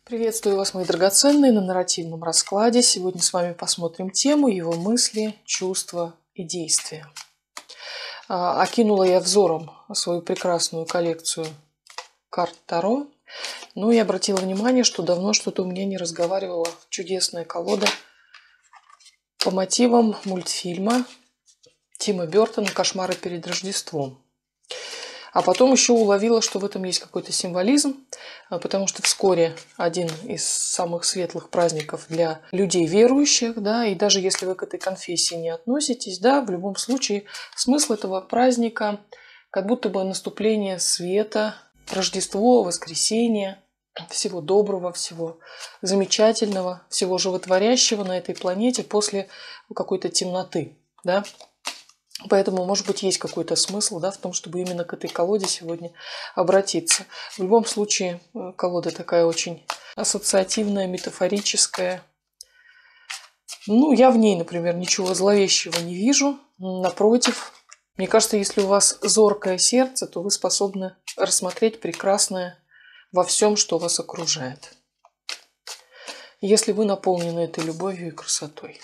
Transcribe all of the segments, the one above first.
Приветствую вас, мои драгоценные, на нарративном раскладе. Сегодня с вами посмотрим тему его мысли, чувства и действия. Окинула я взором свою прекрасную коллекцию карт Таро, но и обратила внимание, что давно что-то у меня не разговаривала чудесная колода по мотивам мультфильма Тима Бёртона «Кошмары перед Рождеством». А потом еще уловила, что в этом есть какой-то символизм, потому что вскоре один из самых светлых праздников для людей верующих, да, и даже если вы к этой конфессии не относитесь, да, в любом случае смысл этого праздника как будто бы наступление света, Рождество, воскресенье, всего доброго, всего замечательного, всего животворящего на этой планете после какой-то темноты, да. Поэтому, может быть, есть какой-то смысл, да, в том, чтобы именно к этой колоде сегодня обратиться. В любом случае, колода такая очень ассоциативная, метафорическая. Я в ней, например, ничего зловещего не вижу. Напротив, мне кажется, если у вас зоркое сердце, то вы способны рассмотреть прекрасное во всем, что вас окружает. Если вы наполнены этой любовью и красотой.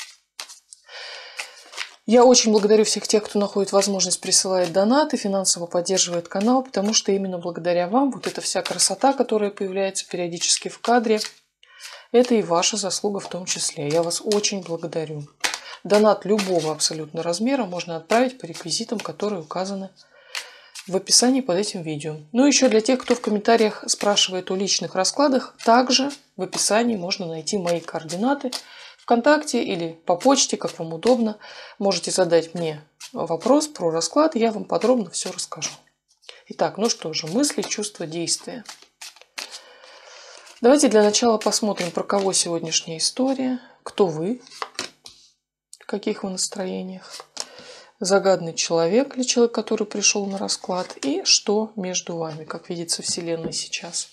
Я очень благодарю всех тех, кто находит возможность присылать донаты, финансово поддерживает канал, потому что именно благодаря вам вот эта вся красота, которая появляется периодически в кадре, это и ваша заслуга в том числе. Я вас очень благодарю. Донат любого абсолютно размера можно отправить по реквизитам, которые указаны в описании под этим видео. Еще для тех, кто в комментариях спрашивает о личных раскладах, также в описании можно найти мои координаты. ВКонтакте или по почте, как вам удобно. Можете задать мне вопрос про расклад, и я вам подробно все расскажу. Итак, что же, мысли, чувства, действия. Давайте для начала посмотрим, про кого сегодняшняя история, кто вы, в каких вы настроениях, загадный человек или человек, который пришел на расклад, и что между вами, как видится Вселенной сейчас.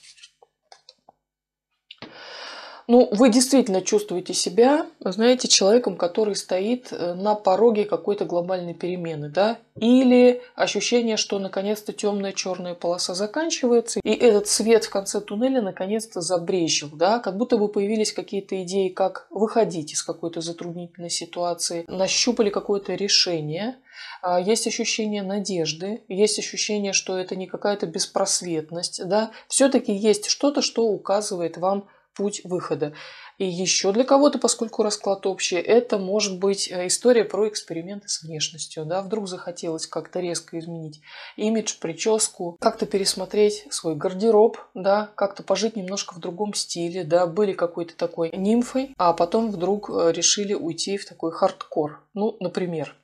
Вы действительно чувствуете себя, знаете, человеком, который стоит на пороге какой-то глобальной перемены, да? Или ощущение, что наконец-то темная черная полоса заканчивается, и этот свет в конце туннеля наконец-то забрезжил, да? Как будто бы появились какие-то идеи, как выходить из какой-то затруднительной ситуации, нащупали какое-то решение. Есть ощущение надежды, есть ощущение, что это не какая-то беспросветность, да? Все-таки есть что-то, что указывает вам путь выхода. И еще для кого-то, поскольку расклад общий, это может быть история про эксперименты с внешностью. Да? Вдруг захотелось как-то резко изменить имидж, прическу, как-то пересмотреть свой гардероб, да? Как-то пожить немножко в другом стиле. Да? Были какой-то такой нимфой, а потом вдруг решили уйти в такой хардкор. Например,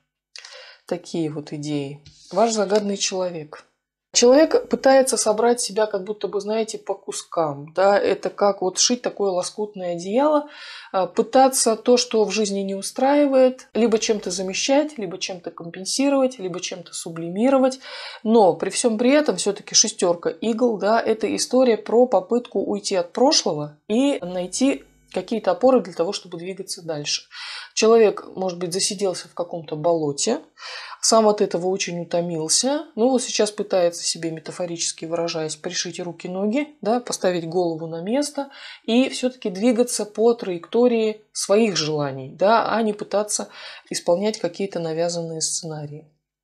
такие вот идеи. Ваш загадный человек. Человек пытается собрать себя как будто бы, знаете, по кускам. Да? Это как шить такое лоскутное одеяло, пытаться то, что в жизни не устраивает, либо чем-то замещать, либо чем-то компенсировать, либо чем-то сублимировать. Но при всем при этом все-таки шестерка игл, да, это история про попытку уйти от прошлого и найти какие-то опоры для того, чтобы двигаться дальше. Человек, может быть, засиделся в каком-то болоте, сам от этого очень утомился, сейчас пытается себе, метафорически выражаясь, пришить руки-ноги, да, поставить голову на место и все-таки двигаться по траектории своих желаний, да, а не пытаться исполнять какие-то навязанные сценарии.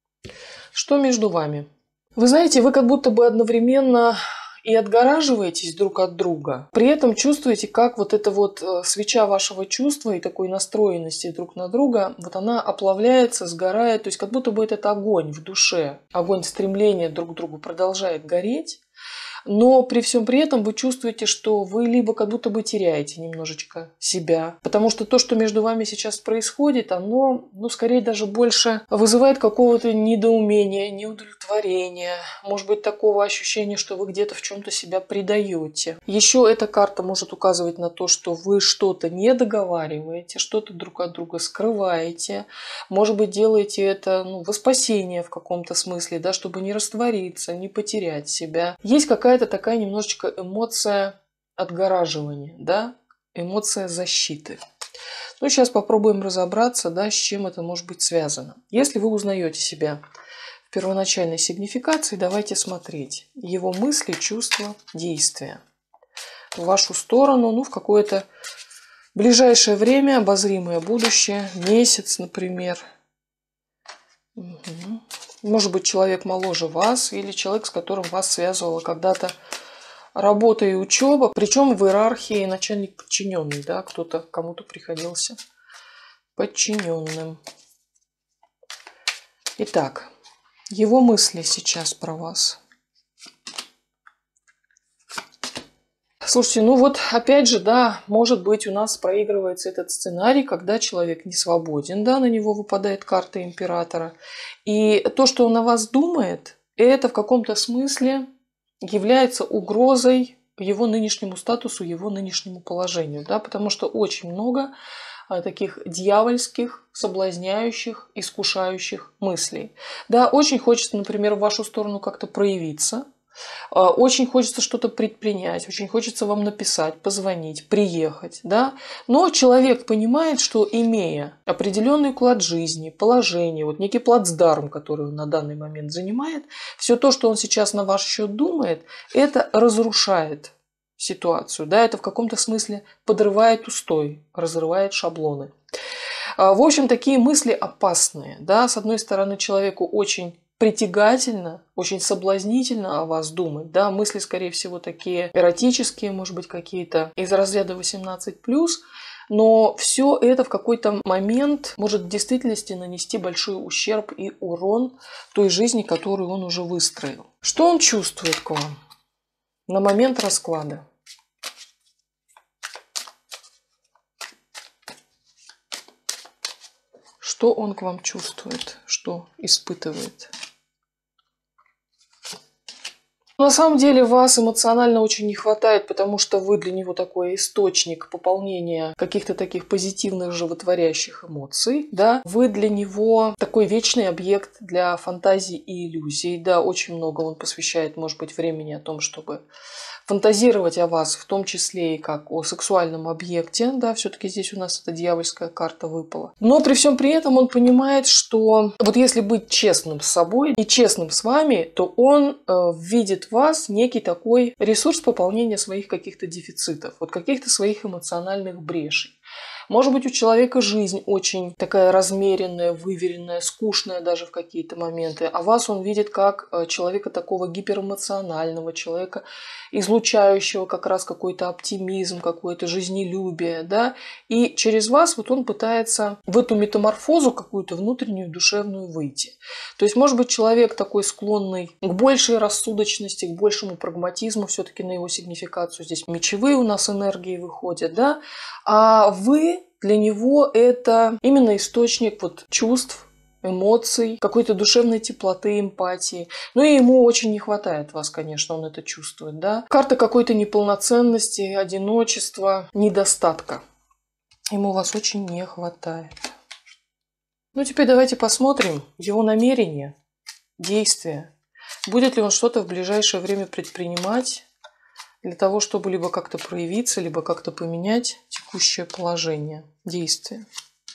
Что между вами? Вы знаете, вы как будто бы одновременно и отгораживаетесь друг от друга. При этом чувствуете, как эта свеча вашего чувства и такой настроенности друг на друга, она оплавляется, сгорает. То есть как будто бы этот огонь в душе, огонь стремления друг к другу продолжает гореть. Но при всем при этом вы чувствуете, что вы либо как будто бы теряете немножечко себя. Потому что то, что между вами сейчас происходит, оно, скорее даже больше вызывает какого-то недоумения, неудовлетворения. Может быть, такого ощущения, что вы где-то в чем-то себя предаете. Еще эта карта может указывать на то, что вы что-то не договариваете, что-то друг от друга скрываете. Может быть, делаете это во спасение в каком-то смысле, да, чтобы не раствориться, не потерять себя. Есть какая-то такая немножечко эмоция отгораживания, да, эмоция защиты. Сейчас попробуем разобраться, да, с чем это может быть связано. Если вы узнаете себя в первоначальной сигнификации, давайте смотреть его мысли, чувства, действия. в вашу сторону, ну, в какое-то ближайшее время, обозримое будущее, месяц, например. Угу. Может быть, человек моложе вас или человек, с которым вас связывала когда-то работа и учеба, причем в иерархии начальник-подчиненный, да, кто-то кому-то приходился подчиненным. Итак, его мысли сейчас про вас. Слушайте, ну вот опять же, да, может быть, у нас проигрывается этот сценарий, когда человек не свободен, да, на него выпадает карта императора. И то, что он о вас думает, это в каком-то смысле является угрозой его нынешнему статусу, его нынешнему положению, да, потому что очень много таких дьявольских, соблазняющих, искушающих мыслей. Да, очень хочется, например, в вашу сторону как-то проявиться, очень хочется что-то предпринять, очень хочется вам написать, позвонить, приехать, да. Но человек понимает, что имея определенный уклад жизни, положение, вот некий плацдарм, который он на данный момент занимает, все то, что он сейчас на ваш счет думает, это разрушает ситуацию, да, это в каком-то смысле подрывает устой, разрывает шаблоны. В общем, такие мысли опасные, да, с одной стороны, человеку очень притягательно, очень соблазнительно о вас думать, да, мысли, скорее всего, такие эротические, может быть, какие-то из разряда 18+, но все это в какой-то момент может в действительности нанести большой ущерб и урон той жизни, которую он уже выстроил. Что он чувствует к вам на момент расклада? Что он к вам чувствует, что испытывает? На самом деле вас эмоционально очень не хватает, потому что вы для него такой источник пополнения каких-то таких позитивных, животворящих эмоций. Да? Вы для него такой вечный объект для фантазий и иллюзий. Да, очень много он посвящает, может быть, времени о том, чтобы фантазировать о вас, в том числе и как о сексуальном объекте. Да, все-таки здесь у нас эта дьявольская карта выпала. Но при всем при этом он понимает, что вот если быть честным с собой и честным с вами, то он видит в вас некий такой ресурс пополнения своих каких-то дефицитов, вот каких-то своих эмоциональных брешей. Может быть, у человека жизнь очень такая размеренная, выверенная, скучная даже в какие-то моменты. А вас он видит как человека такого гиперэмоционального, человека, излучающего как раз какой-то оптимизм, какое-то жизнелюбие. Да? И через вас вот он пытается в эту метаморфозу какую-то внутреннюю, душевную выйти. То есть, может быть, человек такой склонный к большей рассудочности, к большему прагматизму, все-таки на его сигнификацию здесь мечевые у нас энергии выходят, да? А вы для него это именно источник вот чувств, эмоций, какой-то душевной теплоты, эмпатии. Ну и ему очень не хватает вас, конечно, он это чувствует, да. Карта какой-то неполноценности, одиночества, недостатка. Ему вас очень не хватает. Ну теперь давайте посмотрим его намерения, действия. Будет ли он что-то в ближайшее время предпринимать для того, чтобы либо как-то проявиться, либо как-то поменять текущее положение, действия.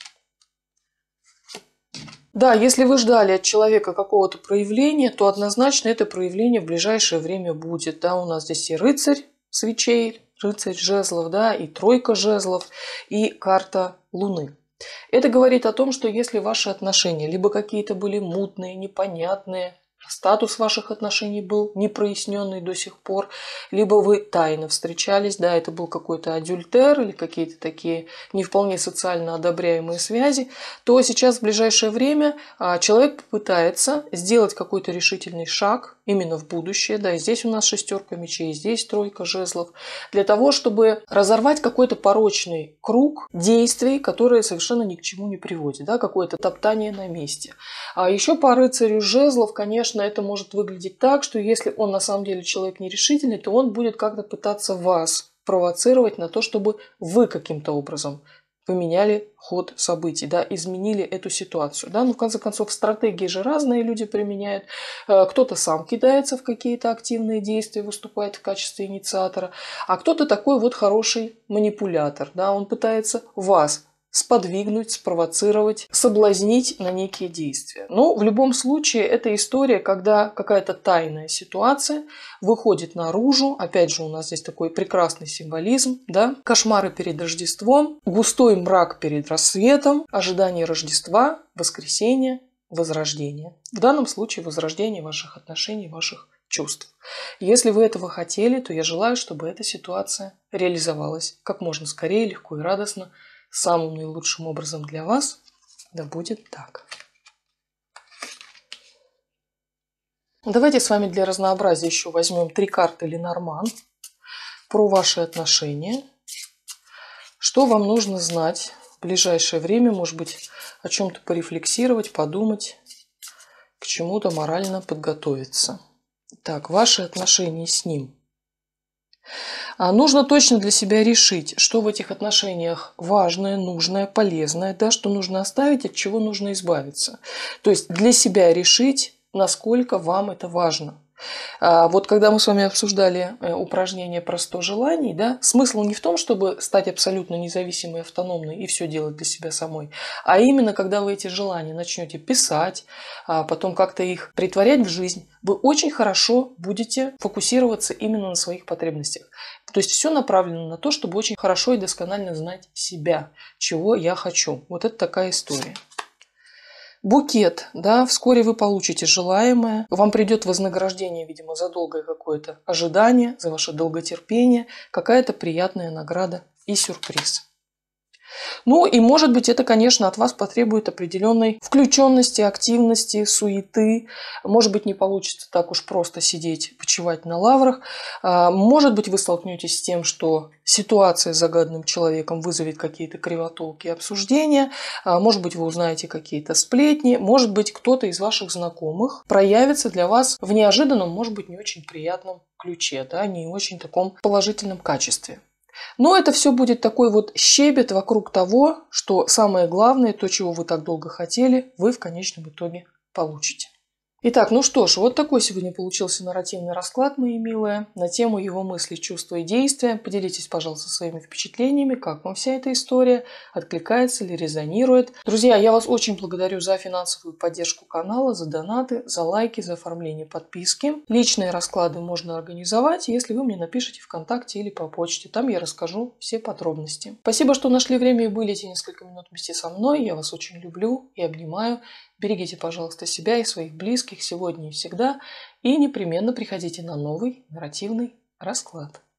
Да, если вы ждали от человека какого-то проявления, то однозначно это проявление в ближайшее время будет. Да, у нас здесь и рыцарь свечей, рыцарь жезлов, да, и тройка жезлов, и карта Луны. Это говорит о том, что если ваши отношения либо какие-то были мутные, непонятные, статус ваших отношений был непроясненный до сих пор, либо вы тайно встречались, да, это был какой-то адюльтер или какие-то такие не вполне социально одобряемые связи, то сейчас в ближайшее время человек попытается сделать какой-то решительный шаг именно в будущее, да, и здесь у нас шестерка мечей, здесь тройка жезлов, для того, чтобы разорвать какой-то порочный круг действий, которые совершенно ни к чему не приводят, да, какое-то топтание на месте. А еще по рыцарю жезлов, конечно, это может выглядеть так, что если он на самом деле человек нерешительный, то он будет как-то пытаться вас провоцировать на то, чтобы вы каким-то образом поменяли ход событий, да, изменили эту ситуацию. Да? Ну, в конце концов, стратегии же разные люди применяют. Кто-то сам кидается в какие-то активные действия, выступает в качестве инициатора, а кто-то такой вот хороший манипулятор. Да? Он пытается вас сподвигнуть, спровоцировать, соблазнить на некие действия. Но в любом случае это история, когда какая-то тайная ситуация выходит наружу. Опять же, у нас здесь такой прекрасный символизм, да? Кошмары перед Рождеством, густой мрак перед рассветом, ожидание Рождества, воскресенья, возрождение. В данном случае возрождение ваших отношений, ваших чувств. Если вы этого хотели, то я желаю, чтобы эта ситуация реализовалась как можно скорее, легко и радостно, самым наилучшим образом для вас. Да будет так. Давайте с вами для разнообразия еще возьмем 3 карты Ленорман про ваши отношения. Что вам нужно знать в ближайшее время, может быть, о чем-то порефлексировать, подумать, к чему-то морально подготовиться. Так, ваши отношения с ним. Нужно точно для себя решить, что в этих отношениях важное, нужное, полезное, да, что нужно оставить, от чего нужно избавиться. То есть для себя решить, насколько вам это важно. Вот когда мы с вами обсуждали упражнение про 100 желаний, да, смысл не в том, чтобы стать абсолютно независимой, автономной и все делать для себя самой, а именно когда вы эти желания начнете писать, потом как-то их претворять в жизнь, вы очень хорошо будете фокусироваться именно на своих потребностях. То есть все направлено на то, чтобы очень хорошо и досконально знать себя, чего я хочу. Вот это такая история. Букет, да, вскоре вы получите желаемое, вам придет вознаграждение, видимо, за долгое какое-то ожидание, за ваше долготерпение, какая-то приятная награда и сюрприз. Ну и, может быть, это, конечно, от вас потребует определенной включенности, активности, суеты. Может быть, не получится так уж просто сидеть, почивать на лаврах. Может быть, вы столкнетесь с тем, что ситуация с загаданным человеком вызовет какие-то кривотолки и обсуждения. Может быть, вы узнаете какие-то сплетни. Может быть, кто-то из ваших знакомых проявится для вас в неожиданном, может быть, не очень приятном ключе, да, не очень таком положительном качестве. Но это все будет такой вот щебет вокруг того, что самое главное, то, чего вы так долго хотели, вы в конечном итоге получите. Итак, ну что ж, вот такой сегодня получился нарративный расклад, мои милые, на тему его мысли, чувства и действия. Поделитесь, пожалуйста, своими впечатлениями, как вам вся эта история, откликается ли, резонирует. Друзья, я вас очень благодарю за финансовую поддержку канала, за донаты, за лайки, за оформление подписки. Личные расклады можно организовать, если вы мне напишите ВКонтакте или по почте. Там я расскажу все подробности. Спасибо, что нашли время и были эти несколько минут вместе со мной. Я вас очень люблю и обнимаю. Берегите, пожалуйста, себя и своих близких сегодня и всегда. И непременно приходите на новый нарративный расклад.